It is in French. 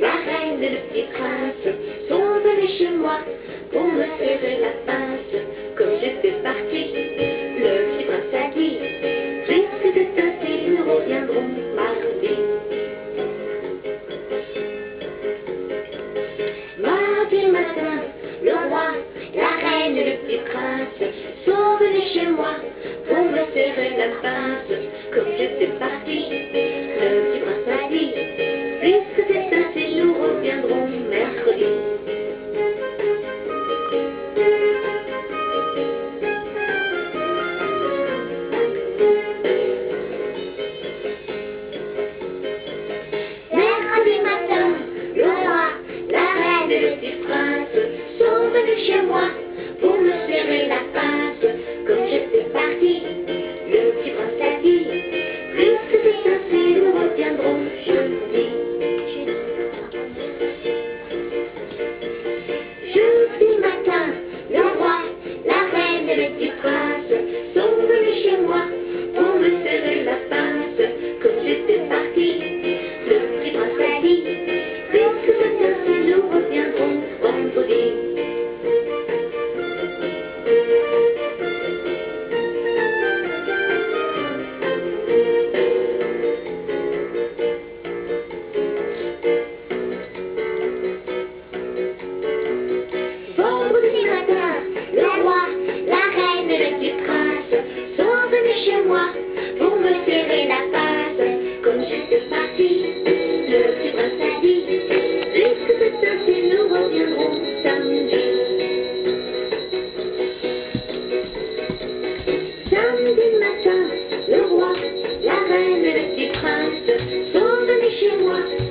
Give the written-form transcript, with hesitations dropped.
la reine et le petit prince sont venus chez moi pour me serrer la pince. Comme j'étais partie, le petit prince a dit, puisque c'est ainsi, nous reviendrons mardi. Mardi matin, le roi, la reine et le petit prince sont venus chez moi pour me serrer la pince. Comme j'étais partie, le petit prince a dit, puisque c'est ainsi, nous reviendrons mercredi. Mercredi matin, le roi, la reine et le petit prince sont venus chez moi pour me serrer la pince. Comme j'étais partie, le petit prince a dit, puisque c'est ainsi, nous reviendrons jeudi. Jeudi matin, le roi, la reine et le petit prince sont venus chez moi pour me serrer la pince. Comme j'étais partie, le petit prince a dit, puisque c'est ainsi, nous reviendrons vendredi. Vendredi matin, le roi, la reine et le petit prince sont venus chez moi pour me serrer la pince. Comme j'étais partie, le petit prince a dit, puisque c'est ainsi, nous reviendrons samedi. Samedi matin, le roi, la reine et le petit prince sont venus chez moi